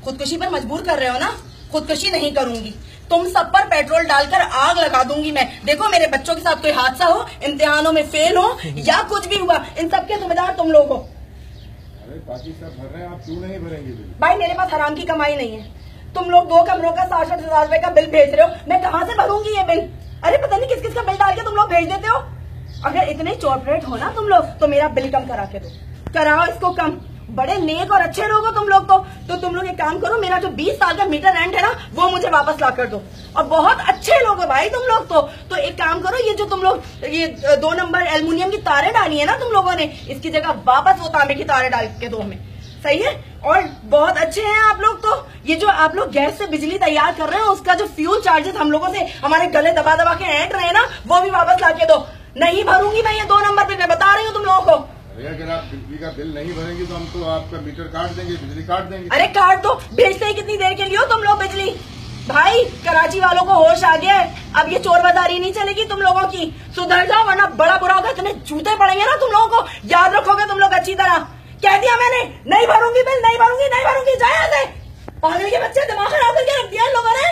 खुदकुशी पर मजबूर कर रहे हो ना, खुदकुशी नहीं करूंगी, तुम सब पर पेट्रोल डालकर आग लगा दूंगी मैं। देखो मेरे बच्चों के साथ कोई हादसा हो, इम्तिहानों में फेल हो या कुछ भी हुआ, इन सब के जिम्मेदार तुम लोग हो। अरे बाकी सब भर रहे हैं, आप क्यों नहीं भरेंगे बिल? भाई मेरे पास हराम की कमाई नहीं है, तुम लोग 2 कमरों का 60-60 हजार का बिल भेज रहे हो, मैं कहाँ से भरूंगी ये बिल? अरे पता नहीं किस किस का बिल डाल के तुम लोग भेज देते हो। अगर इतने चॉपरेट हो ना तुम लोग तो मेरा बिल कम करा के दो, कराओ इसको कम। बड़े नेक और अच्छे लोग हो तुम लोग तो तुम लोग एक काम करो, मेरा जो 20 साल का मीटर रेंट है ना वो मुझे वापस ला कर दो। और बहुत अच्छे लोग हो भाई तुम लोग तो एक काम करो, ये जो तुम लोग ये 2 नंबर एल्युमिनियम की तारें डाली है ना तुम लोगों ने, इसकी जगह वापस वो तांबे की तारें डाल के दो हमें, सही है? और बहुत अच्छे हैं आप लोग तो ये जो आप लोग गैस से बिजली तैयार कर रहे हैं उसका जो फ्यूल चार्जेस हम लोगों से हमारे गले दबा दबा के ऐंठ रहे हैं ना वो भी वापस ला के दो। नहीं भरूंगी मैं ये 2 नंबर पे, मैं बता रही हूँ तुम लोगों को। अरे अगर आप बिजली का बिल नहीं भरेंगे तो हम तो आपका मीटर काट देंगे, बिजली काट देंगे। अरे काट दो, भेजते ही कितनी देर के लिए हो तुम लोग बिजली? भाई कराची वालों को होश आ गया है, अब ये चोर बाजारी नहीं चलेगी तुम लोगों की, सुधर जाओ वरना बड़ा बुरा होगा, इतने जूते पड़ेंगे ना तुम लोगों को, याद रखोगे तुम लोग अच्छी तरह। कह दिया मैंने, नहीं भरूंगी बिल, नहीं भरूंगी, नहीं भरूंगी, जाए यहाँ से। पागल के बच्चे दिमाग खराब करके रख दिया इन लोगों ने।